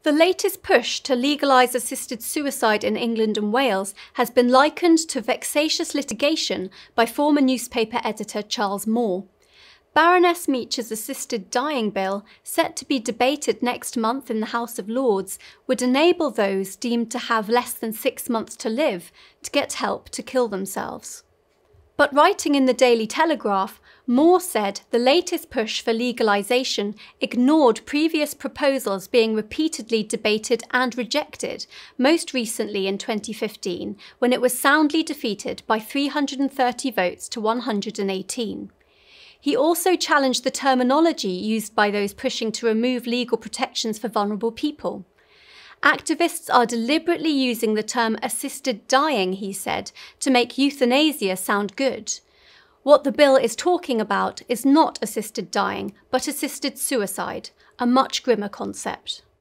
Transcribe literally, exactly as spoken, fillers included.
The latest push to legalise assisted suicide in England and Wales has been likened to vexatious litigation by former newspaper editor Charles Moore. Baroness Meacher's assisted dying bill, set to be debated next month in the House of Lords, would enable those deemed to have less than six months to live to get help to kill themselves. But writing in the Daily Telegraph, Moore said the latest push for legalisation ignored previous proposals being repeatedly debated and rejected, most recently in twenty fifteen, when it was soundly defeated by three hundred thirty votes to one hundred eighteen. He also challenged the terminology used by those pushing to remove legal protections for vulnerable people. Activists are deliberately using the term assisted dying, he said, to make euthanasia sound good. What the bill is talking about is not assisted dying, but assisted suicide, a much grimmer concept.